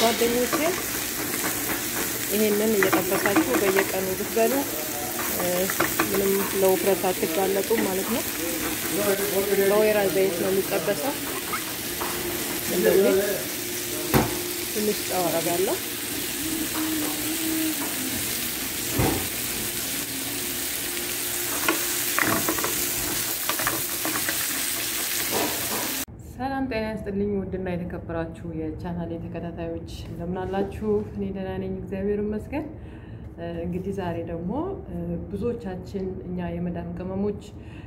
ጓደኞቼ ይሄንን እየጠበሳችሁ በየቀኑ ብትበሉ ምንም ለውፍረት አትጋለጡ ማለት ነው። በወይራ ዘይት ነው የሚጠበሰው። እንደዚህ ትንሽ ጨው አደርጋለሁ። ሰላም ጤና ይስጥልኝ ውድና የተከበራችሁ የቻናሌ ተከታታዮች እንደምን አላችሁ? እኔ ደህና ነኝ እግዚአብሔር ይመስገን። እንግዲህ ዛሬ ደግሞ ብዙዎቻችን እኛ የመዳም ቅመሞች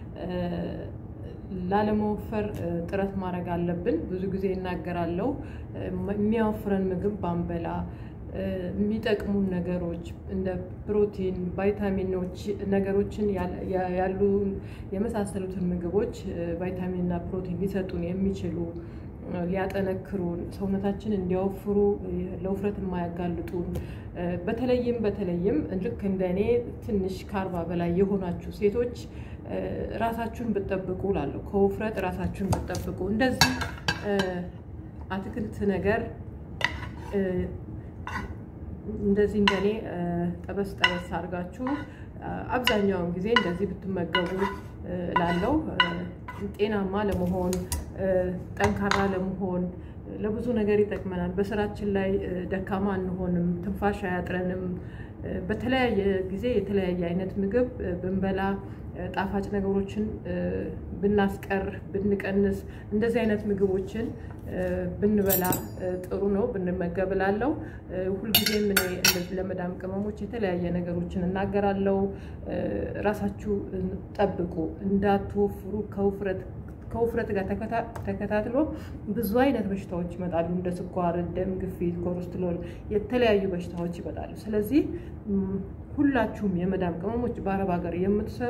ላለመወፈር ጥረት ማድረግ አለብን። ብዙ ጊዜ እናገራለሁ የሚያወፍረን ምግብ ባንበላ የሚጠቅሙ ነገሮች እንደ ፕሮቲን ቫይታሚኖች ነገሮችን ያሉ የመሳሰሉትን ምግቦች ቫይታሚን እና ፕሮቲን ሊሰጡን የሚችሉ ሊያጠነክሩን ሰውነታችን እንዲያወፍሩ ለውፍረት የማያጋልጡን በተለይም ልክ እንደኔ ትንሽ ከ40 በላይ የሆናችሁ ሴቶች ራሳችሁን ብትጠብቁ ላለው ከውፍረት ራሳችሁን ብትጠብቁ እንደዚህ አትክልት ነገር እንደዚህ እንደኔ ጠበስ አድርጋችሁ አብዛኛውን ጊዜ እንደዚህ ብትመገቡ ላለው ጤናማ ለመሆን ጠንካራ ለመሆን ለብዙ ነገር ይጠቅመናል። በስራችን ላይ ደካማ አንሆንም፣ ትንፋሽ አያጥረንም። በተለያየ ጊዜ የተለያየ አይነት ምግብ ብንበላ ጣፋጭ ነገሮችን ብናስቀር ብንቀንስ እንደዚህ አይነት ምግቦችን ብንበላ ጥሩ ነው ብንመገብ ላለው ሁሉ ጊዜ ምን እንደዚህ ለመዳም ቅመሞች የተለያየ ነገሮችን እናገራለሁ። ራሳችሁ ጠብቁ እንዳትወፍሩ ከውፍረት ጋር ተከታትሎ ብዙ አይነት በሽታዎች ይመጣሉ እንደ ስኳር፣ ደም ግፊት፣ ኮሌስትሮል የተለያዩ በሽታዎች ይመጣሉ። ስለዚህ ሁላችሁም የመዳም ቅመሞች በአረብ ሀገር የምትሰሩ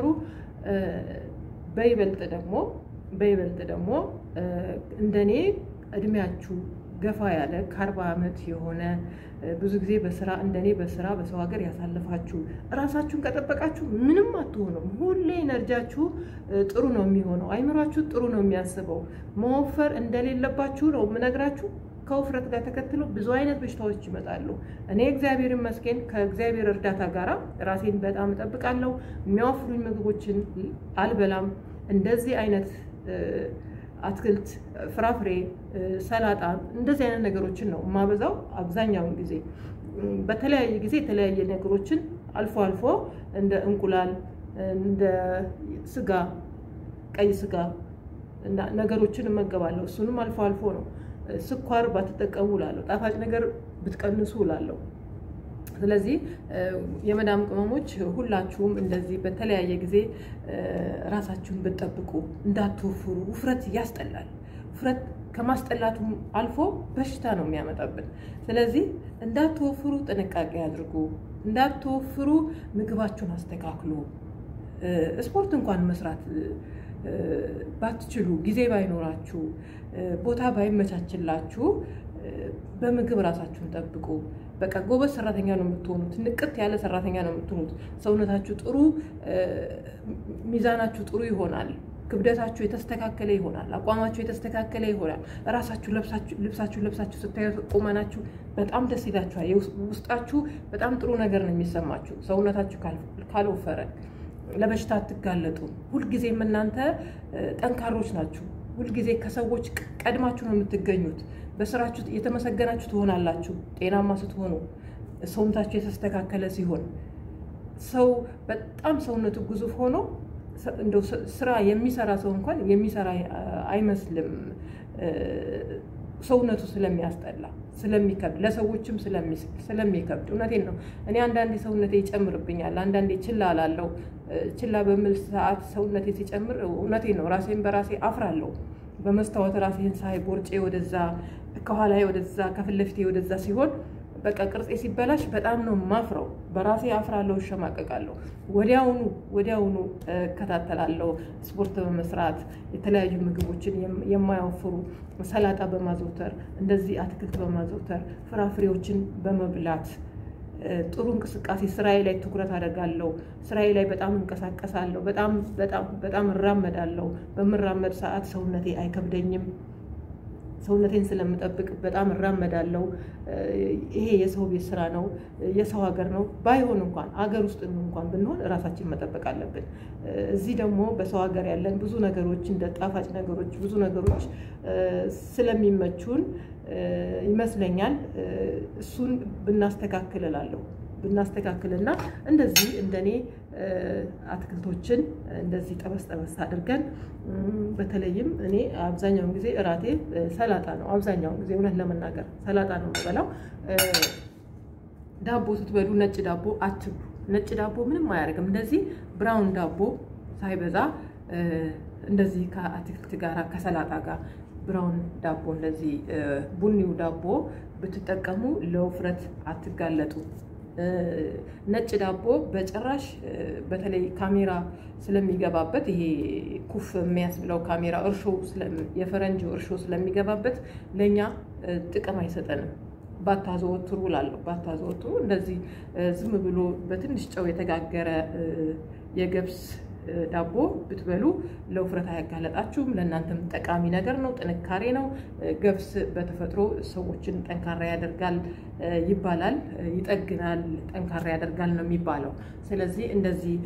በይበልጥ ደግሞ እንደኔ እድሜያችሁ ገፋ ያለ ከ40 ዓመት የሆነ ብዙ ጊዜ በስራ እንደኔ በሰው ሀገር ያሳለፋችሁ ራሳችሁን ከጠበቃችሁ ምንም አትሆኑም። ሁሌ ኤነርጂያችሁ ጥሩ ነው የሚሆነው፣ አይምሯችሁ ጥሩ ነው የሚያስበው። መወፈር እንደሌለባችሁ ነው የምነግራችሁ። ከውፍረት ጋር ተከትሎ ብዙ አይነት በሽታዎች ይመጣሉ። እኔ እግዚአብሔር ይመስገን ከእግዚአብሔር እርዳታ ጋር ራሴን በጣም እጠብቃለሁ። የሚያወፍሩኝ ምግቦችን አልበላም። እንደዚህ አይነት አትክልት፣ ፍራፍሬ፣ ሰላጣ እንደዚህ አይነት ነገሮችን ነው ማበዛው አብዛኛውን ጊዜ። በተለያየ ጊዜ የተለያየ ነገሮችን አልፎ እንደ እንቁላል፣ እንደ ስጋ፣ ቀይ ስጋ እና ነገሮችን እመገባለሁ። እሱንም አልፎ ነው። ስኳር ባትጠቀሙ ላለው ጣፋጭ ነገር ብትቀንሱ ላለው። ስለዚህ የመዳም ቅመሞች ሁላችሁም እንደዚህ በተለያየ ጊዜ ራሳችሁን ብትጠብቁ እንዳትወፍሩ። ውፍረት ያስጠላል። ውፍረት ከማስጠላቱም አልፎ በሽታ ነው የሚያመጣብን። ስለዚህ እንዳትወፍሩ ጥንቃቄ አድርጉ። እንዳትወፍሩ ምግባችሁን አስተካክሉ። ስፖርት እንኳን መስራት ባትችሉ ጊዜ ባይኖራችሁ ቦታ ባይመቻችላችሁ በምግብ ራሳችሁን ጠብቁ። በቃ ጎበዝ ሰራተኛ ነው የምትሆኑት። ንቅት ያለ ሰራተኛ ነው የምትሆኑት። ሰውነታችሁ ጥሩ ሚዛናችሁ ጥሩ ይሆናል። ክብደታችሁ የተስተካከለ ይሆናል። አቋማችሁ የተስተካከለ ይሆናል። ራሳችሁ ልብሳችሁ ስታዩ ቁመናችሁ በጣም ደስ ይላችኋል። ውስጣችሁ በጣም ጥሩ ነገር ነው የሚሰማችሁ። ሰውነታችሁ ካልወፈረ ለበሽታ አትጋለጡ። ሁሉ ጊዜም እናንተ ጠንካሮች ናችሁ። ሁሉ ጊዜ ከሰዎች ቀድማችሁ ነው የምትገኙት። በስራችሁ የተመሰገናችሁ ትሆናላችሁ። ጤናማ ስትሆኑ ሰውነታችሁ የተስተካከለ ሲሆን ሰው በጣም ሰውነቱ ግዙፍ ሆኖ እንደው ስራ የሚሰራ ሰው እንኳን የሚሰራ አይመስልም። ሰውነቱ ስለሚያስጠላ ስለሚከብድ ለሰዎችም ስለሚከብድ እውነቴን ነው። እኔ አንዳንዴ ሰውነቴ ይጨምርብኛል፣ አንዳንዴ ችላ አላለሁ። ችላ በሚል ሰዓት ሰውነቴ ሲጨምር እውነቴን ነው ራሴን በራሴ አፍራለሁ። በመስታወት ራሴን ሳይ ቦርጬ ወደዛ ከኋላዬ ወደዛ ከፊት ለፊቴ ወደዛ ሲሆን በቃ ቅርጼ ሲበላሽ በጣም ነው ማፍረው። በራሴ አፍራለሁ፣ እሸማቀቃለሁ። ወዲያውኑ እከታተላለሁ። ስፖርት በመስራት የተለያዩ ምግቦችን የማያወፍሩ ሰላጣ በማዘውተር እንደዚህ አትክልት በማዘውተር ፍራፍሬዎችን በመብላት ጥሩ እንቅስቃሴ ስራዬ ላይ ትኩረት አደርጋለሁ። ስራዬ ላይ በጣም እንቀሳቀሳለሁ። በጣም እራመዳለሁ። በመራመድ ሰዓት ሰውነቴ አይከብደኝም። ሰውነቴን ስለምጠብቅ በጣም እራመዳለሁ ይሄ የሰው ቤት ስራ ነው የሰው ሀገር ነው ባይሆን እንኳን ሀገር ውስጥ እንኳን ብንሆን ራሳችን መጠበቅ አለብን እዚህ ደግሞ በሰው ሀገር ያለን ብዙ ነገሮች እንደ ጣፋጭ ነገሮች ብዙ ነገሮች ስለሚመቹን ይመስለኛል እሱን ብናስተካክልላለሁ ብናስተካክልና እንደዚህ እንደኔ አትክልቶችን እንደዚህ ጠበስ አድርገን በተለይም እኔ አብዛኛውን ጊዜ እራቴ ሰላጣ ነው አብዛኛውን ጊዜ እውነት ለመናገር ሰላጣ ነው የምበላው ዳቦ ስትበሉ ነጭ ዳቦ አትብሉ ነጭ ዳቦ ምንም አያደርግም እንደዚህ ብራውን ዳቦ ሳይበዛ እንደዚህ ከአትክልት ጋር ከሰላጣ ጋር ብራውን ዳቦ እንደዚህ ቡኒው ዳቦ ብትጠቀሙ ለውፍረት አትጋለጡ ነጭ ዳቦ በጭራሽ በተለይ ካሜራ ስለሚገባበት ይሄ ኩፍ የሚያስብለው ካሜራ እርሾ የፈረንጅ እርሾ ስለሚገባበት ለኛ ጥቅም አይሰጠንም ባታዘወትሩ ላለው ባታዘወትሩ እንደዚህ ዝም ብሎ በትንሽ ጨው የተጋገረ የገብስ ዳቦ ብትበሉ ለውፍረት አያጋለጣችሁም ለእናንተም ጠቃሚ ነገር ነው ጥንካሬ ነው ገብስ በተፈጥሮ ሰዎችን ጠንካራ ያደርጋል ይባላል ይጠግናል ጠንካራ ያደርጋል ነው የሚባለው ስለዚህ እንደዚህ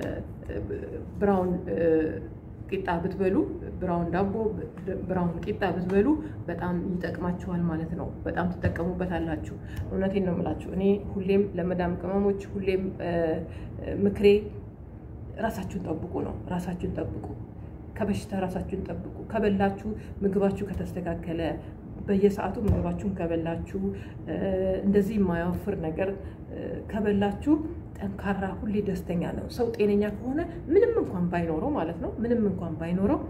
ብራውን ቂጣ ብትበሉ ብራውን ዳቦ ብራውን ቂጣ ብትበሉ በጣም ይጠቅማችኋል ማለት ነው በጣም ተጠቀሙበታላችሁ እውነቴን ነው የምላችሁ እኔ ሁሌም ለመዳም ቅመሞች ሁሌም ምክሬ ራሳችሁን ጠብቁ ነው ራሳችሁን ጠብቁ ከበሽታ ራሳችሁን ጠብቁ ከበላችሁ ምግባችሁ ከተስተካከለ በየሰዓቱ ምግባችሁን ከበላችሁ እንደዚህ የማያወፍር ነገር ከበላችሁ ጠንካራ ሁሌ ደስተኛ ነው ሰው ጤነኛ ከሆነ ምንም እንኳን ባይኖረው ማለት ነው ምንም እንኳን ባይኖረው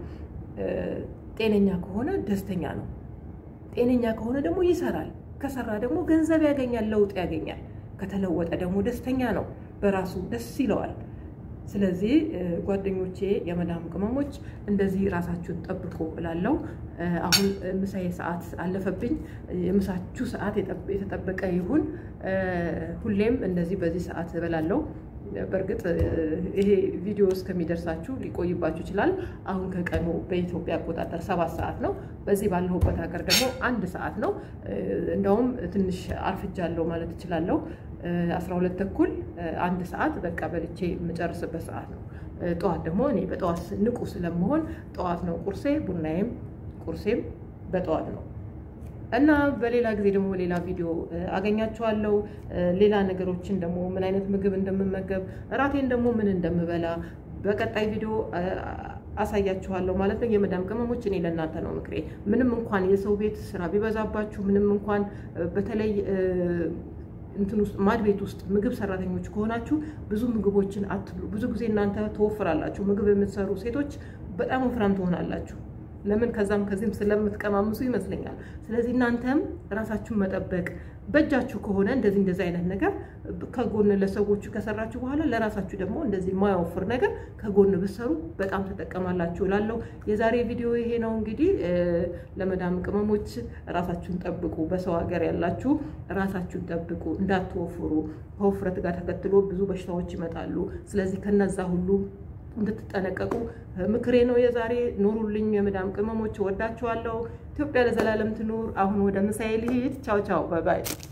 ጤነኛ ከሆነ ደስተኛ ነው ጤነኛ ከሆነ ደግሞ ይሰራል ከሰራ ደግሞ ገንዘብ ያገኛል ለውጥ ያገኛል ከተለወጠ ደግሞ ደስተኛ ነው በራሱ ደስ ይለዋል ስለዚህ ጓደኞቼ የመዳም ቅመሞች እንደዚህ ራሳችሁን ጠብቁ እላለሁ አሁን ምሳዬ ሰዓት አለፈብኝ የምሳችሁ ሰዓት የተጠበቀ ይሁን ሁሌም እንደዚህ በዚህ ሰዓት እበላለሁ በርግጥ ይሄ ቪዲዮ እስከሚደርሳችሁ ሊቆይባችሁ ይችላል አሁን ከቀኑ በኢትዮጵያ አቆጣጠር 7 ሰዓት ነው በዚህ ባለሁበት ሀገር ደግሞ 1 ሰዓት ነው እንደውም ትንሽ አርፍጃለሁ ማለት እችላለሁ 12 ተኩል 1 ሰዓት በቃ በልቼ መጨረስበት ሰዓት ነው ጧት ደግሞ እኔ በጧት ንቁ ስለምሆን ጧት ነው ቁርሴ ቡናዬም ቁርሴም በጧት ነው እና በሌላ ጊዜ ደግሞ ሌላ ቪዲዮ አገኛችኋለሁ ሌላ ነገሮችን ደግሞ ምን አይነት ምግብ እንደምመገብ ራቴን ደግሞ ምን እንደምበላ በቀጣይ ቪዲዮ አሳያችኋለሁ ማለት ነው የመዳም ቅመሞች እኔ ለእናንተ ነው ምክሬ ምንም እንኳን የሰው ቤት ስራ ቢበዛባችሁ ምንም እንኳን በተለይ እንትን ውስጥ ማድ ቤት ውስጥ ምግብ ሰራተኞች ከሆናችሁ ብዙ ምግቦችን አትብሉ ብዙ ጊዜ እናንተ ተወፍራላችሁ ምግብ የምትሰሩ ሴቶች በጣም ወፍራም ትሆናላችሁ ለምን ከዛም ከዚህም ስለምትቀማምሱ ይመስለኛል ስለዚህ እናንተም ራሳችሁን መጠበቅ በእጃችሁ ከሆነ እንደዚህ አይነት ነገር ከጎን ለሰዎቹ ከሰራችሁ በኋላ ለራሳችሁ ደግሞ እንደዚህ ማያወፍር ነገር ከጎን ብትሰሩ በጣም ተጠቀማላችሁ እላለሁ የዛሬ ቪዲዮ ይሄ ነው እንግዲህ ለመዳም ቅመሞች ራሳችሁን ጠብቁ በሰው ሀገር ያላችሁ ራሳችሁን ጠብቁ እንዳትወፍሩ ከውፍረት ጋር ተከትሎ ብዙ በሽታዎች ይመጣሉ ስለዚህ ከነዛ ሁሉ እንድትጠነቀቁ ምክሬ ነው የዛሬ ኑሩልኝ የመዳም ቅመሞች ወዳችኋለሁ ኢትዮጵያ ለዘላለም ትኑር አሁን ወደ ምሳዬ ልሂድ ቻው ቻው ባይ ባይ